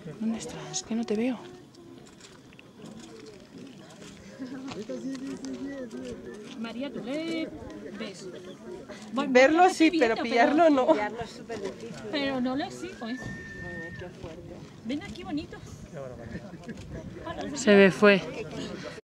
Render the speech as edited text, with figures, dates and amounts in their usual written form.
¿Dónde estás? Es que no te veo. María, tú le ves. Verlo sí, pero pillarlo no. Pillarlo es súper difícil. Pero no lo exijo, ¿eh? Qué fuerte. Ven aquí, bonito. Se me fue.